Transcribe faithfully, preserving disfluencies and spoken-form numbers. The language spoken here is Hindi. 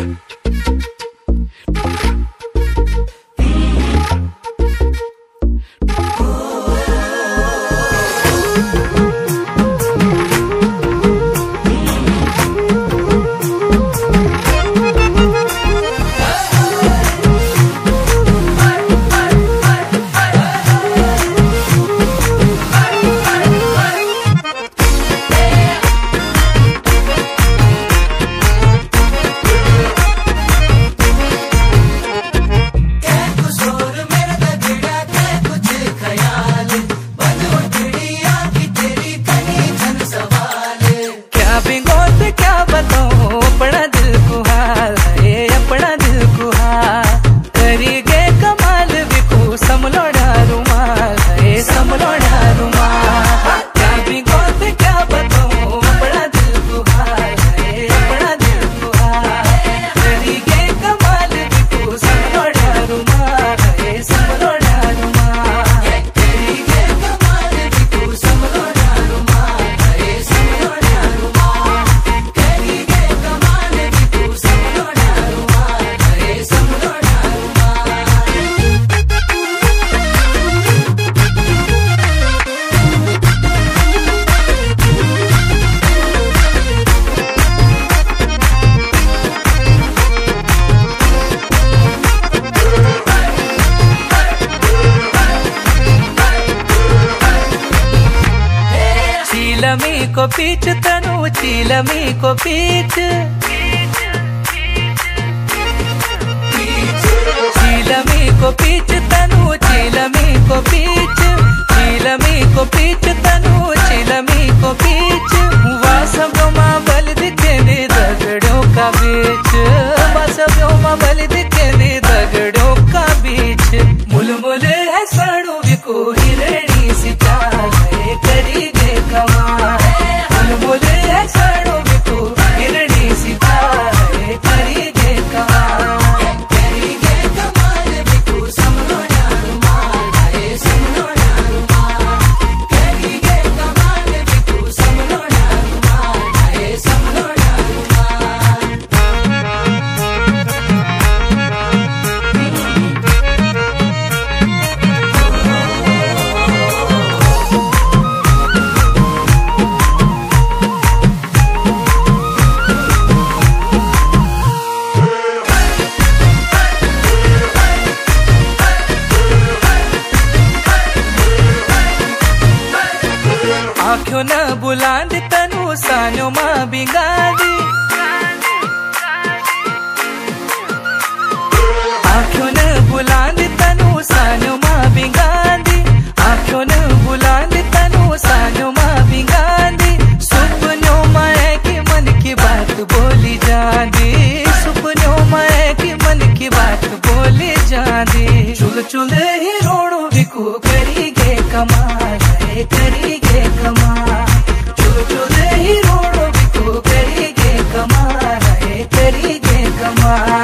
चीलमी को पीछ तनु चीलमी को पीछ चीलमी को पीछ तनु चीलमी को पीछ चीलमी को पीछ तनु चीलमी को पीछ वासव्यों मां बल दिखे ने दगड़ों का बीच वासव्यों मां बल दिखे ने दगड़ों का बीच मुलमुल है साड़ू बिको हिरणी सी चाल है करी गे कमाल मुलमुल है साड़ू बिको हिरणी सी चाल है करी गे कमाल आँखों न बुलांद तनु सानो मां बिगाड़ी आँखों न बुलांद तनु सानो मां बिगाड़ी आँखों न बुलांद तनु सानो मां बिगाड़ी सुपनों में की मन की बात बोली जाती सुपनों में की मन की बात बोली जाती चुल चुल ही रोड़ो बिको करी गे कमाल है करी गे कमाल चुल चुल ही रोड़ो बिको करी गे कमाल है करी गे कमाल